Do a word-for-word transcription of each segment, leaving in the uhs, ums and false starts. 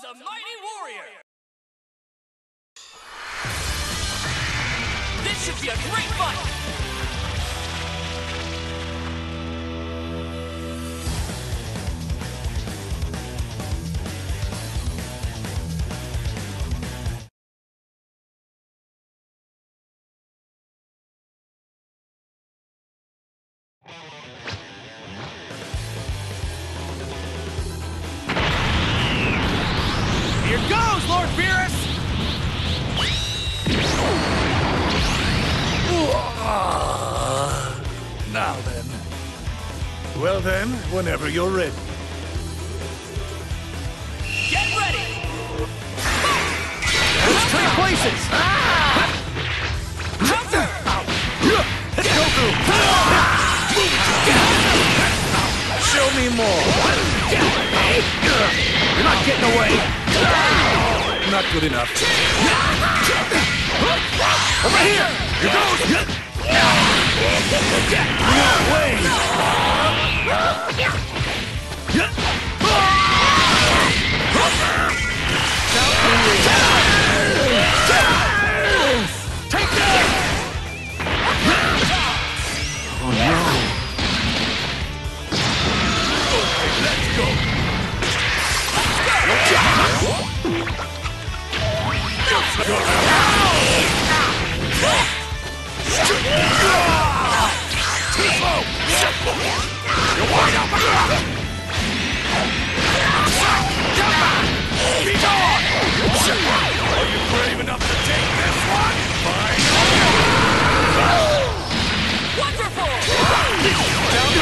a mighty warrior! This should be a great fight! Here goes, Lord Beerus! Now then. Well then, whenever you're ready. Get ready! Let's trade places! Counter! Let's go through! Show me more! You're not getting away! Not good enough. Over here! Here goes! No way! Take that! Oh no! Let's go! You're wide open! Be gone! Are you brave enough to take this one? Fine! Wonderful! Down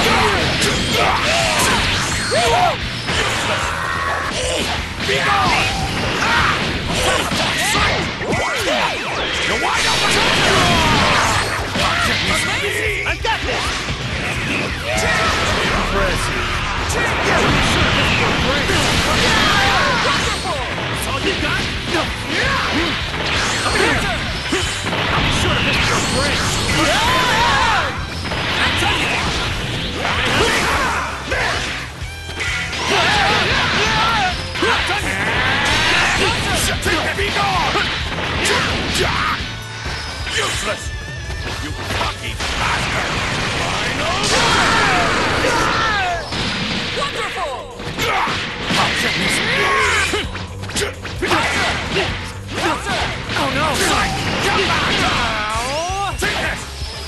Be gone! You're wide open! Amazing! I got this! Impressive. Yeah, we should have been great! Wonderful! That's all you got? Come here! I'll be sure to miss your break! Be gone! Useless! You cocky bastard! Wonderful! I'll check this! Oh no! Come back! Take this!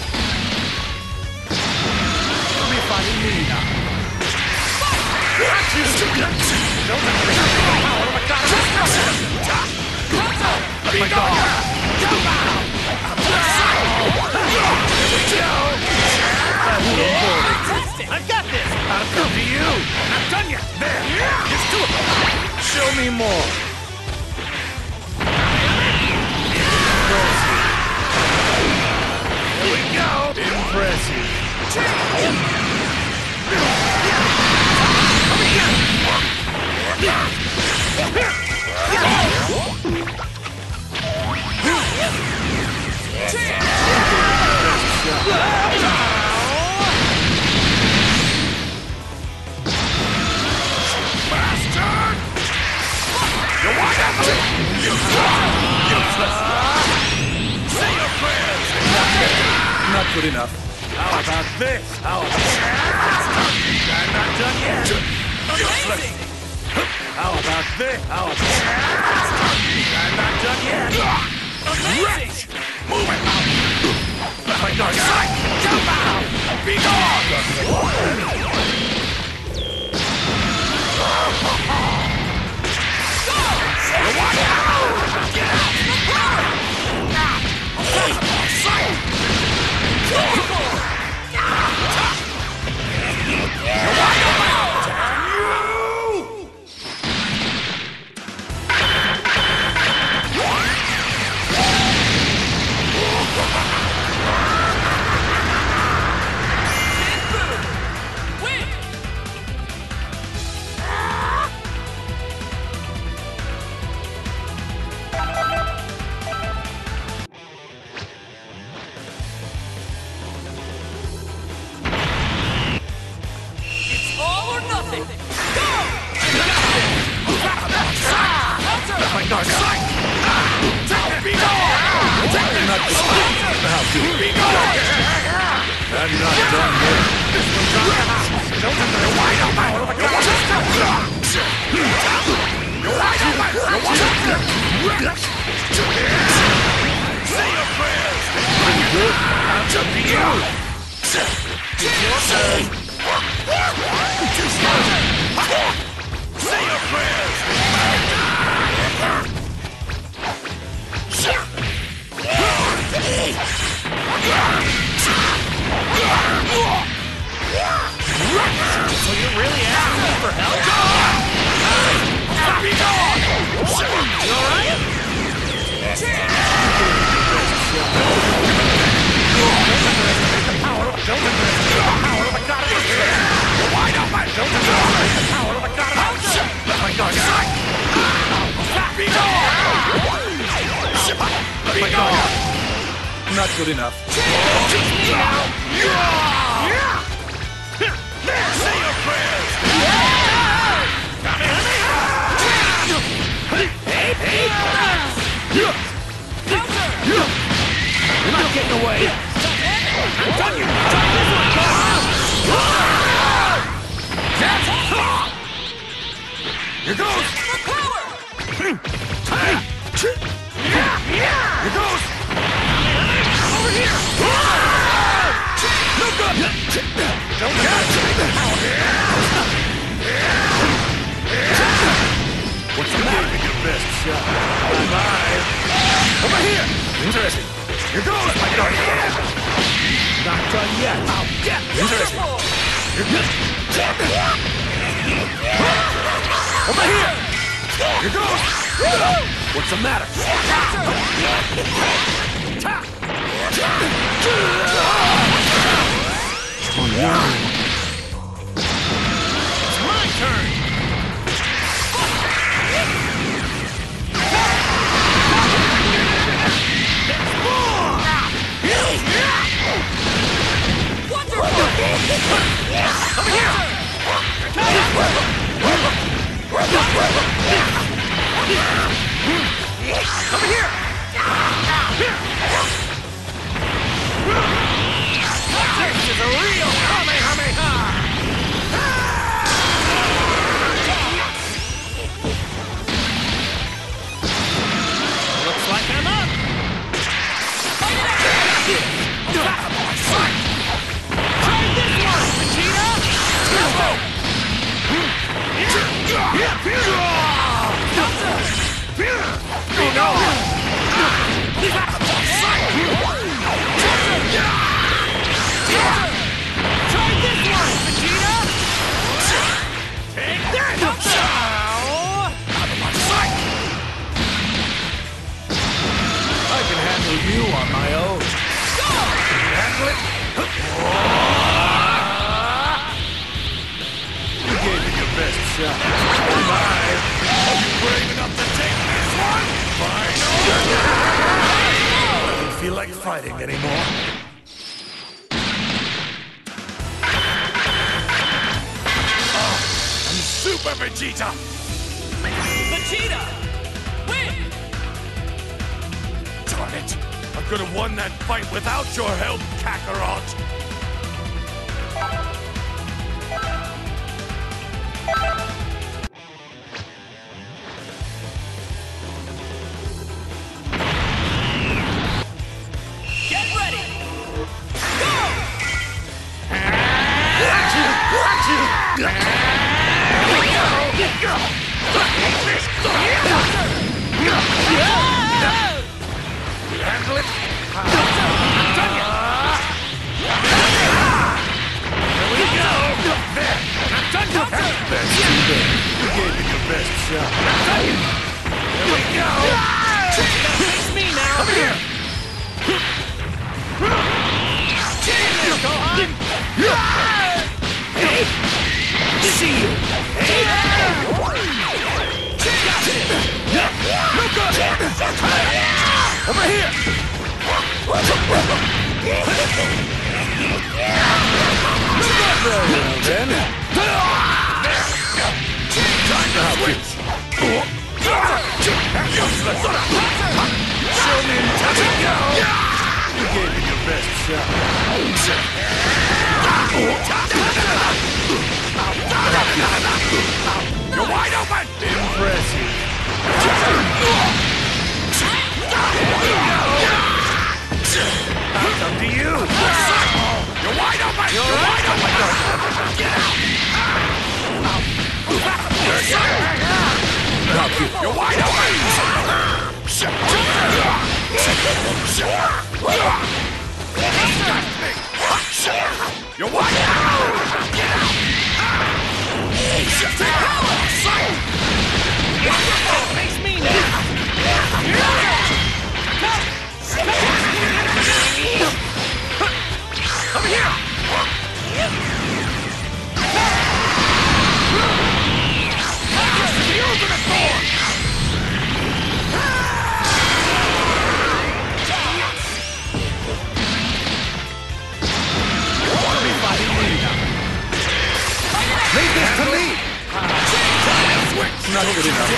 You'll be fighting me now. Don't let me have the power of a goddess! Let me go! Come out! Fantastic! I got this! I'll come to you! I'm done yet! There! It's two of them! Show me more! Here we go! Impressive! Bastard! You're wide open! Useless! Say your prayers! Not good enough. How about this? How about this? I'm not done yet! Useless! How about this? How about this? I'm not done yet! Amazing! Move it out! Let my dark side! Come out! Be gone! You're wide out! Get out! Sight! You're wide open! Damn you! Win! It's all or nothing! Go! God! Sight! Be gone! Not the now, dude. Be gone! I'm not done yet. This one's on your house. Don't let the wide open. You're wide open. You're wide open. Say your prayers. Pretty good. I'm jumping you. It's your turn. Say your prayers. So you're really asking me for help? Be gone! You alright? The power of the power of the god is here! You're wide open! Don't the power of the god of my god! Be gone! Be gone! Not good enough. Say your prayers! Hey, hey! You're not getting away! I'm done you! Here goes! For power! Here goes! Over here! No good! Don't catch What's the matter? Give your best shot. Bye-bye. Over here! Interesting. Here goes, my God! Not done yet. I'll get interesting. Here goes. Over here! Here goes! What's the matter? It's my turn! Wonderful! Over here! Over here! This is a real kamehameha! Looks like I'm up! Try this one, Vegeta! Oh no! Try this one, Vegeta! Take that! Out of my sight! I can handle you on my own. Go! Can you handle it? You gave me your best shot. Bye. Are you brave enough to take this one? Fine. I don't feel like fighting anymore. Oh, I'm Super Vegeta! Vegeta! Win! Darn it! I could have won that fight without your help, Kakarot! Get ready! Go! Handle it! I'm done yet! Here we go! There! I'm done yet! That's too bad. You gave me your best shot. Here we go! You're gonna face me now! Come here! Get in there, Gohan! Hey! See you! Hey! No good! Over here! Very well, then. Time to switch! You're what? Face me now! Come here! The ultimate form! Leave this to me! Not good enough.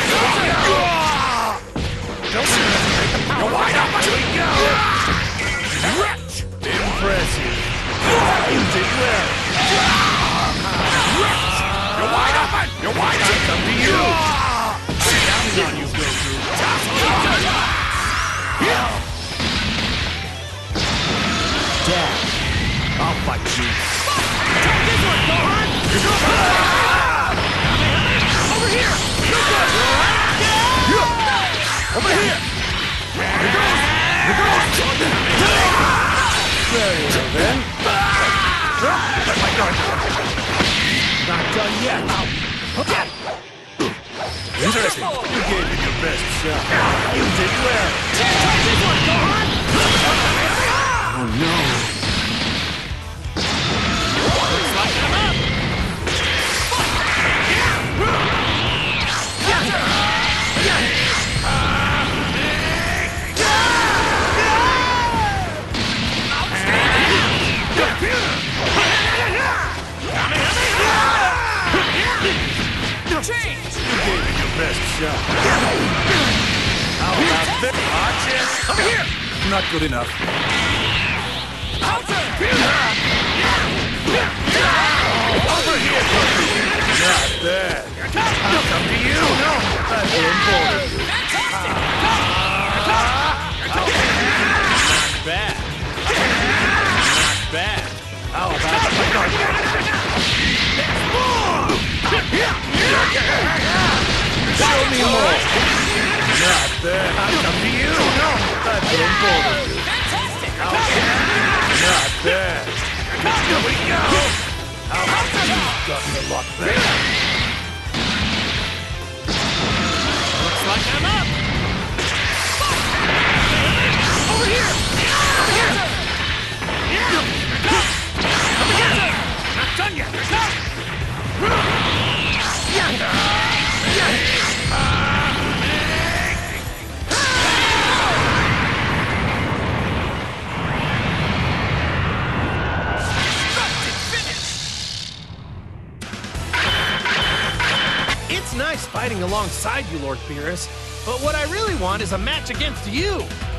Don't underestimate the power. You're wide open! Here we go! Wretch! Impressive. You did well. Wretch! You're wide open! You're wide open! It's up to you! I'm counting on you, Goku. Dad, I'll fight you. Take this one, Gohan! Over here! Over here! Here goes! Here goes! Very well, then. Let my guard down. Not done yet. Interesting. You gave it your best shot. You did well. Take this one, Gohan! Oh, no. Looks like I'm up! Change! You gave it your best shot. How about this? Arches? Over here! Not good enough. Counter! Over here, Goku! Not bad. I'll come to you! No! I feel important. Fantastic! Not bad. Not bad. How about Let my guard down. show me more? Not bad. I'll come to you! No! I feel important. Fantastic! Not bad. Here we go! How about you've gotten a lot better? Looks like I'm up! Over here! Over here! Over here! Not done yet! It's nice fighting alongside you, Lord Beerus, but what I really want is a match against you!